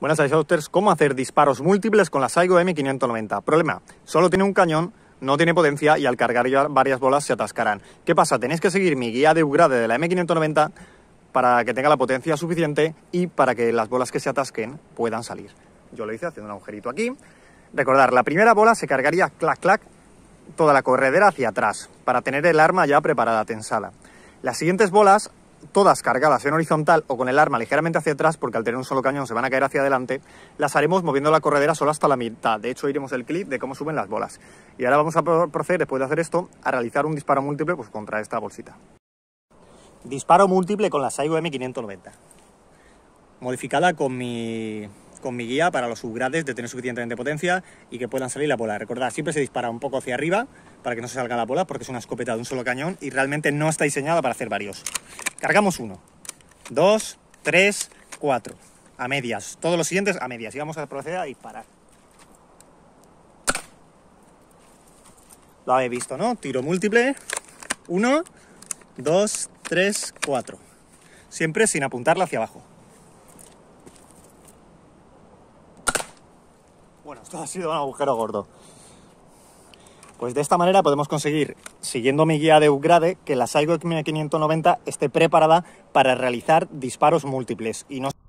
Buenas Shouters, ¿cómo hacer disparos múltiples con la Saigo M590? Problema, solo tiene un cañón, no tiene potencia y al cargar ya varias bolas se atascarán. ¿Qué pasa? Tenéis que seguir mi guía de upgrade de la M590 para que tenga la potencia suficiente y para que las bolas que se atasquen puedan salir. Yo lo hice haciendo un agujerito aquí. Recordar, la primera bola se cargaría clac clac toda la corredera hacia atrás para tener el arma ya preparada, tensada. Las siguientes bolas, todas cargadas en horizontal o con el arma ligeramente hacia atrás, porque al tener un solo cañón se van a caer hacia adelante, las haremos moviendo la corredera solo hasta la mitad. De hecho, iremos el clip de cómo suben las bolas. Y ahora vamos a proceder, después de hacer esto, a realizar un disparo múltiple pues, contra esta bolsita. Disparo múltiple con la Saigo M590. Modificada con mi guía para los upgrades de tener suficientemente potencia y que puedan salir la bola. Recordad, siempre se dispara un poco hacia arriba para que no se salga la bola, porque es una escopeta de un solo cañón y realmente no está diseñada para hacer varios. Cargamos 1, 2, 3, 4. A medias. Todos los siguientes a medias. Y vamos a proceder a disparar. Lo habéis visto, ¿no? Tiro múltiple. 1, 2, 3, 4. Siempre sin apuntarla hacia abajo. Bueno, esto ha sido un agujero gordo. Pues de esta manera podemos conseguir, siguiendo mi guía de upgrade, que la Saigo M590 esté preparada para realizar disparos múltiples y no